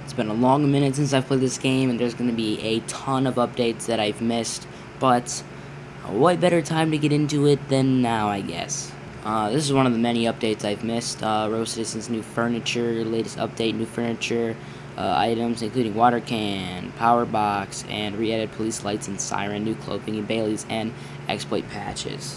It's been a long minute since I've played this game, and there's going to be a ton of updates that I've missed, but what better time to get into it than now, I guess. This is one of the many updates I've missed. Row Citizens new furniture, latest update, new furniture, items including water can, power box, and re-added police lights and siren, new clothing and Baileys, and exploit patches.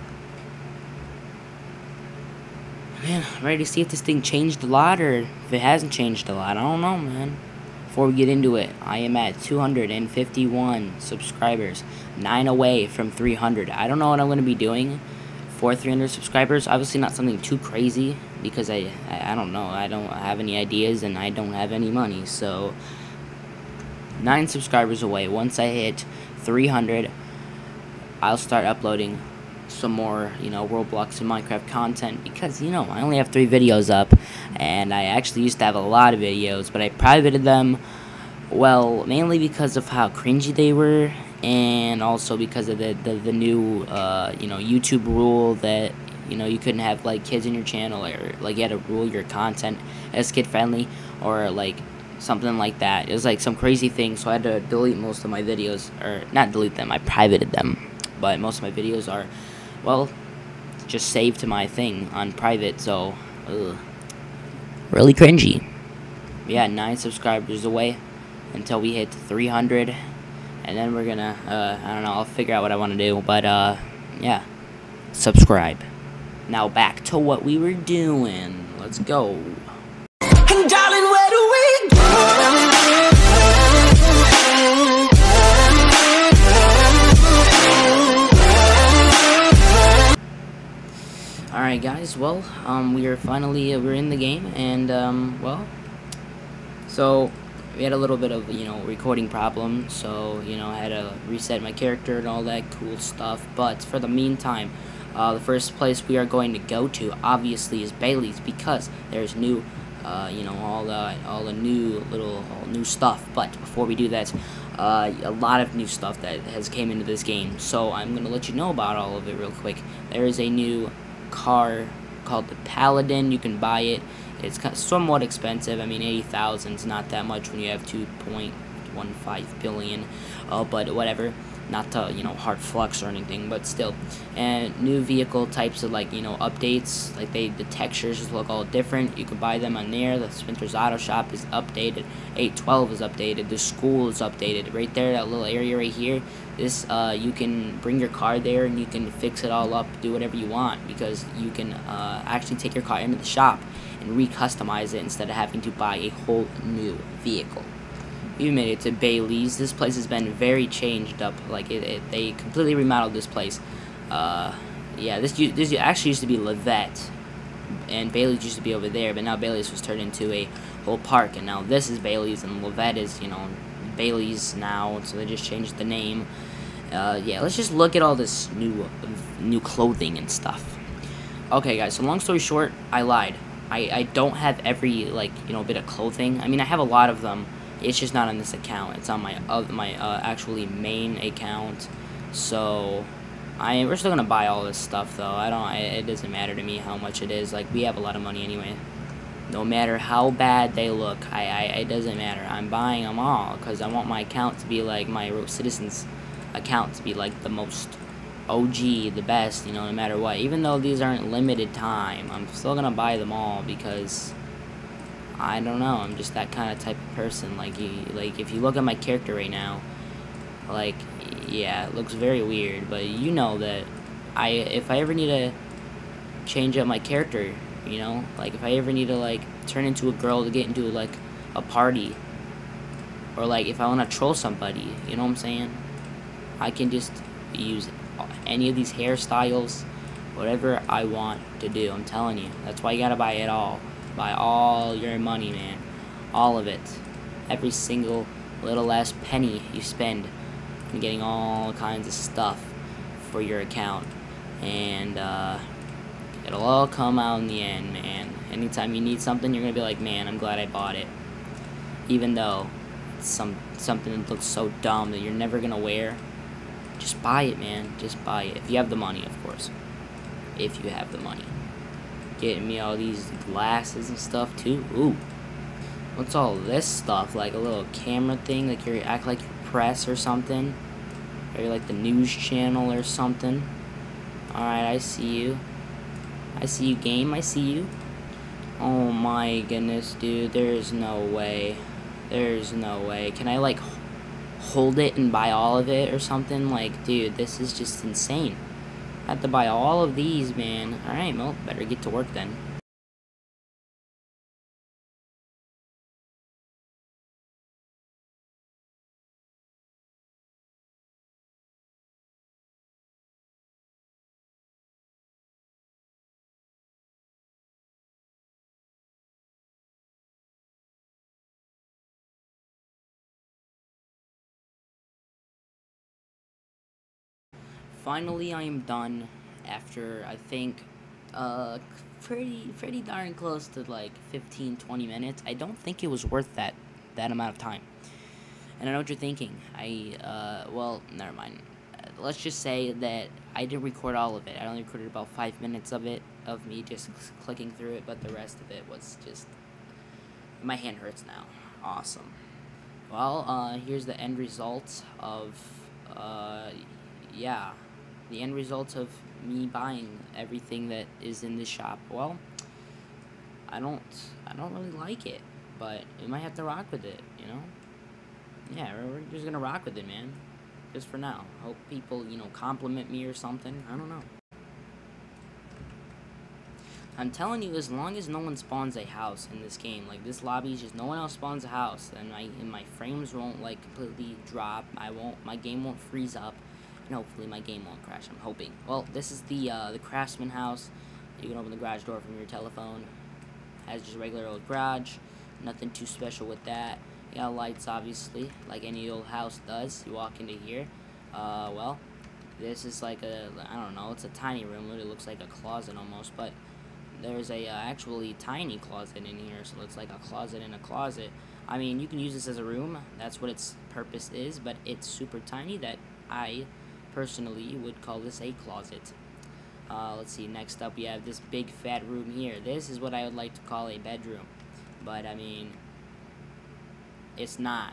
Man, I'm ready to see if this thing changed a lot or if it hasn't changed a lot. I don't know, man. Before we get into it, I am at 251 subscribers, 9 away from 300. I don't know what I'm going to be doing for 300 subscribers. Obviously not something too crazy because I don't know. I don't have any ideas and I don't have any money. So 9 subscribers away. Once I hit 300, I'll start uploading some more, Roblox and Minecraft content because, I only have 3 videos up, and I actually used to have a lot of videos, but I privated them, well, mainly because of how cringy they were, and also because of the new, YouTube rule that, you couldn't have, like, kids in your channel, or, like, you had to rule your content as kid-friendly, or, like, something like that. It was, like, some crazy thing, so I had to delete most of my videos, or not delete them, I privated them, but most of my videos are, well, just saved to my thing on private, so, really cringy. Yeah, 9 subscribers away until we hit 300, and then we're gonna, I don't know, I'll figure out what I want to do, but, yeah, subscribe. Now back to what we were doing. Let's go. And darling, where do we go? Alright guys, well, we're in the game, and, well, so, we had a little bit of, recording problem, so, I had to reset my character and all that cool stuff, but for the meantime, the first place we are going to go to, obviously, is Bailey's, because there's new, all the new stuff, but before we do that, a lot of new stuff that has came into this game, so I'm going to let you know about all of it real quick. There is a new car called the Paladin. You can buy it. It's somewhat expensive. I mean, 80,000 is not that much when you have 2.15 billion. But whatever. Not to hard flux or anything, but still. And new vehicle types of updates. Like the textures just look all different. You can buy them on there. The Sprinter's Auto Shop is updated. 812 is updated. The school is updated. Right there, that little area right here. This you can bring your car there and you can fix it all up, do whatever you want, because you can actually take your car into the shop and recustomize it instead of having to buy a whole new vehicle. We made it to Bailey's. This place has been very changed up. Like they completely remodeled this place. Yeah, this actually used to be Levette, and Bailey's used to be over there, but now Bailey's was turned into a whole park, and now this is Bailey's, and Levette is Bailey's now. So they just changed the name. Yeah, let's just look at all this new clothing and stuff. Okay, guys. So long story short, I lied. I don't have every bit of clothing. I mean, I have a lot of them. It's just not on this account. It's on my actually main account. So we're still gonna buy all this stuff though. It doesn't matter to me how much it is. Like, we have a lot of money anyway. No matter how bad they look, it doesn't matter. I'm buying them all because I want my account to be like my Row Citizens account to be like the most OG, the best. No matter what. Even though these aren't limited time, I'm still gonna buy them all because I don't know, I'm just that kind of type of person. Like if you look at my character right now, yeah, it looks very weird, but you know that if I ever need to change up my character, if I ever need to turn into a girl to get into a party, or if I want to troll somebody, you know what I'm saying? I can just use any of these hairstyles, whatever I want to do. I'm telling you, that's why you gotta buy it all. Buy all your money, man. All of it. Every single little last penny you spend on getting all kinds of stuff for your account. And it'll all come out in the end, man. Anytime you need something, you're gonna be like, man, I'm glad I bought it. Even though it's something that looks so dumb that you're never gonna wear, just buy it, man. Just buy it. If you have the money, of course. If you have the money. Getting me all these glasses and stuff too. Ooh. What's all this stuff? Like a little camera thing? Like you act like you're press or something? Or you're like the news channel or something? Alright, I see you. I see you, game. I see you. Oh my goodness, dude. There's no way. There's no way. Can I, like, hold it and buy all of it or something? Like, dude, this is just insane. I have to buy all of these, man. Alright, well, better get to work then. Finally, I am done after, I think, pretty darn close to, like, 15-20 minutes. I don't think it was worth that amount of time. And I know what you're thinking. Well, never mind. Let's just say that I didn't record all of it. I only recorded about 5 minutes of it, of me just clicking through it, but the rest of it was just... My hand hurts now. Awesome. Well, here's the end result of, yeah. The end result of me buying everything that is in this shop. Well, I don't really like it, but we might have to rock with it, you know? Yeah, we're just gonna rock with it, man. Just for now. Hope people, compliment me or something. I don't know. I'm telling you, as long as no one spawns a house in this game, like this lobby is just no one else spawns a house, and my frames won't like completely drop. My game won't freeze up, and hopefully my game won't crash. I'm hoping. Well, this is the Craftsman house. You can open the garage door from your telephone. Has just a regular old garage. Nothing too special with that. You got lights, obviously, like any old house does. You walk into here. Well, this is like I don't know. It's a tiny room. Literally looks like a closet almost, but there's a actually tiny closet in here, so it's like a closet in a closet. I mean, you can use this as a room. That's what its purpose is, but it's super tiny that I personally would call this a closet. Let's see, next up we have this big fat room here. This is what I would like to call a bedroom, but I mean, it's not.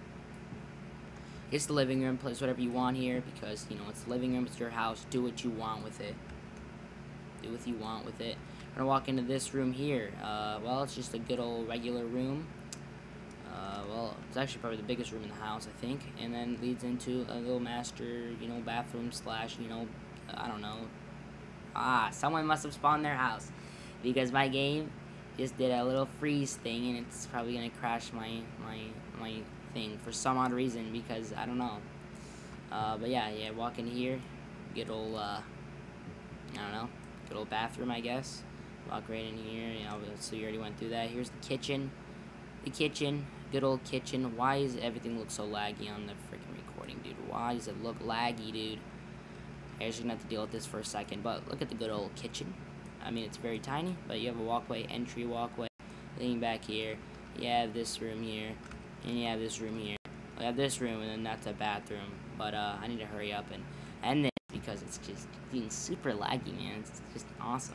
It's the living room. Place whatever you want here because, it's the living room. It's your house. Do what you want with it. Do what you want with it. We're gonna walk into this room here. Well, it's just a good old regular room. Well, it's actually probably the biggest room in the house, I think. And then leads into a little master, bathroom slash, I don't know. Someone must have spawned their house because my game just did a little freeze thing, and it's probably gonna crash my thing for some odd reason because I don't know. But yeah, walk in here, good old I don't know, good old bathroom, I guess. Walk right in here, so you already went through that. Here's the kitchen. The kitchen, good old kitchen. Why does everything look so laggy on the freaking recording, dude? Why does it look laggy, dude? I'm just gonna have to deal with this for a second, but look at the good old kitchen. I mean, it's very tiny, but you have a walkway, entry walkway. Leaning back here, you have this room here, and you have this room here. We have this room, and then that's a bathroom. But I need to hurry up and end this because it's just being super laggy, man. It's just awesome.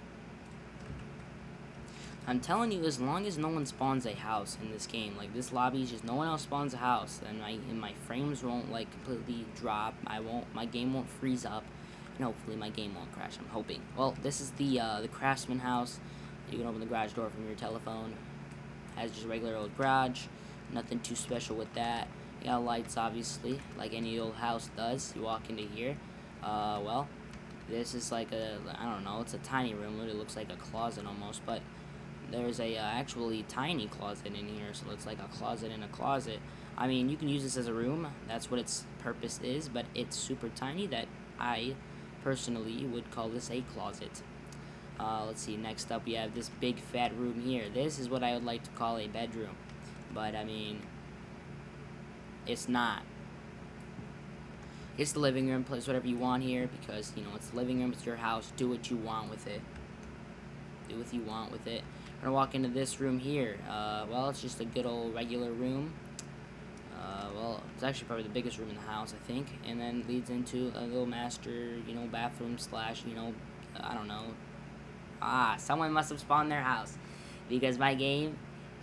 I'm telling you, as long as no one spawns a house in this game, like this lobby is just no one else spawns a house, and my frames won't like completely drop. My game won't freeze up, and hopefully my game won't crash. I'm hoping. Well, this is the Craftsman house. You can open the garage door from your telephone. Has just a regular old garage. Nothing too special with that. You got lights, obviously, like any old house does. You walk into here. Well, this is like I don't know. It's a tiny room. Literally looks like a closet almost, but there's a actually tiny closet in here, so it's like a closet in a closet. I mean, you can use this as a room. That's what its purpose is, but it's super tiny that I personally would call this a closet. Let's see, next up we have this big fat room here. This is what I would like to call a bedroom, but I mean, it's not. It's the living room. Place whatever you want here because, it's the living room. It's your house. Do what you want with it. Do what you want with it. We're gonna walk into this room here. Well, it's just a good old regular room. Well, it's actually probably the biggest room in the house, I think. And then leads into a little master, bathroom slash, I don't know. Someone must have spawned their house because my game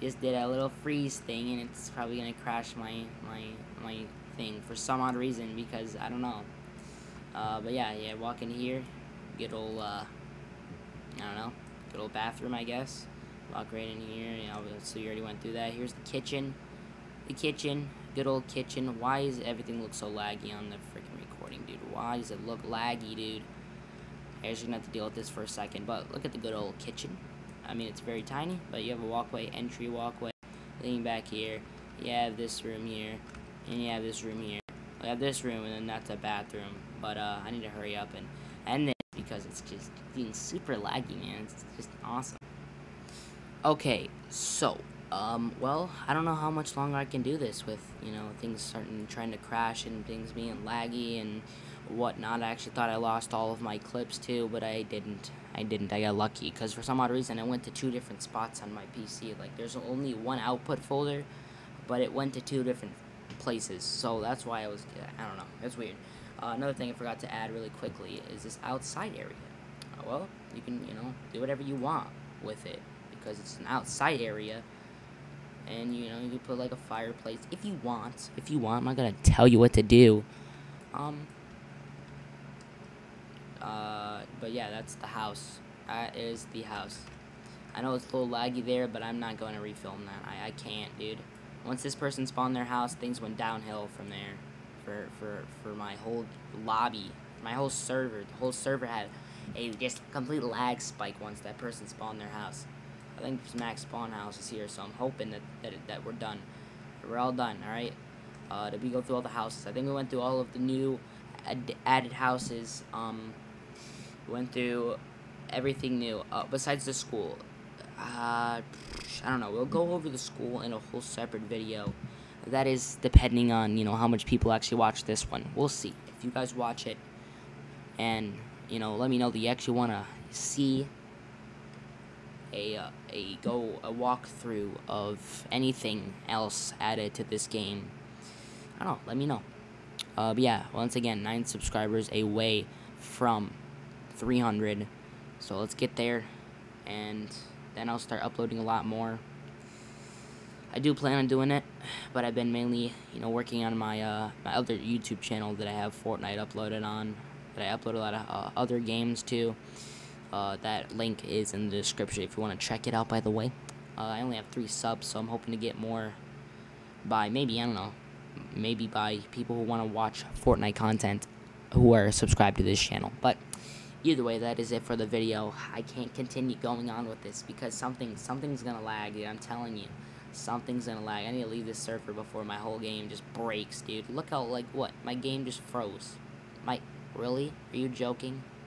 just did a little freeze thing, and it's probably gonna crash my thing for some odd reason, because I don't know. But yeah, walk in here, good old I don't know, good old bathroom, I guess. Walk right in here, you know, so you already went through that. Here's the kitchen. The kitchen, good old kitchen. Why is everything look so laggy on the freaking recording, dude? Why does it look laggy, dude? I guess you're gonna have to deal with this for a second, but look at the good old kitchen. I mean, it's very tiny, but you have a walkway, entry walkway, leading back here. You have this room here, and you have this room here. We have this room, and then that's a bathroom. But I need to hurry up and end this because it's just being super laggy, man. It's just awesome. Okay, so well, I don't know how much longer I can do this with, you know, things trying to crash and things being laggy and whatnot. I actually thought I lost all of my clips too, but I didn't. I got lucky because for some odd reason I went to 2 different spots on my PC. Like, there's only one output folder, but it went to 2 different places. So that's why I don't know. It's weird. Another thing I forgot to add really quickly is this outside area. Well, you can, you know, do whatever you want with it because it's an outside area. And, you know, you can put, like, a fireplace if you want. If you want. I'm not going to tell you what to do. But yeah, that's the house. That is the house. I know it's a little laggy there, but I'm not going to refilm that. I can't, dude. Once this person spawned their house, things went downhill from there. For my whole lobby. My whole server. The whole server had a just complete lag spike once that person spawned their house. I think max spawn house is here, so I'm hoping that we're done. We're all done, alright? Did we go through all the houses? I think we went through all of the new added houses. We went through everything new, besides the school. I don't know. We'll go over the school in a whole separate video. That is depending on, you know, how much people actually watch this one. We'll see. If you guys watch it and, you know, let me know that you actually want to see a walkthrough of anything else added to this game. I don't know, let me know. But yeah, once again, 9 subscribers away from 300. So let's get there, and then I'll start uploading a lot more. I do plan on doing it, but I've been mainly, you know, working on my my other YouTube channel that I have Fortnite uploaded on. That I upload a lot of other games too. That link is in the description if you want to check it out, by the way. I only have 3 subs, so I'm hoping to get more by maybe, I don't know, maybe by people who want to watch Fortnite content who are subscribed to this channel. But either way, that is it for the video. I can't continue going on with this because something's gonna lag, dude. I'm telling you, something's gonna lag. I need to leave this server before my whole game just breaks, dude. Look how, like, what? My game just froze. Really? Are you joking?